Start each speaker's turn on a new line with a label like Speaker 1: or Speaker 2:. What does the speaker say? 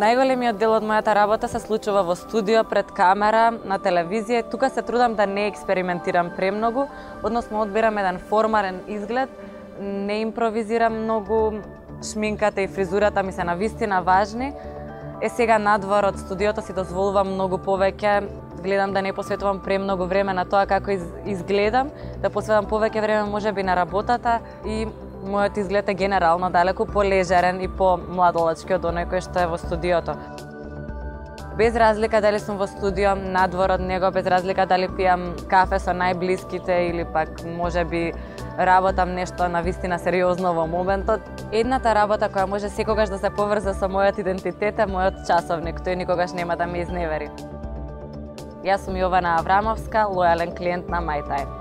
Speaker 1: Најголемиот дел од мојата работа се случува во студио, пред камера, на телевизија. Тука се трудам да не експериментирам премногу, односно одбирам еден формален изглед, не импровизирам многу, шминката и фризурата ми се навистина важни. Сега надвор од студиото си дозволувам многу повеќе, гледам да не посветувам премногу време на тоа како изгледам, да посветам повеќе време можеби на работата и мојот изглед е генерално далеку полежерен и помладолачки од оној кој што е во студиото. Без разлика дали сум во студио, надвор од него, без разлика дали пијам кафе со најблиските или пак можеби работам нешто навистина сериозно во моментот. Едната работа која може секогаш да се поврза со мојот идентитет е мојот часовник, тој никогаш нема да ме изневери. Јас сум Јована Аврамовска, лојален клиент на Мајтај.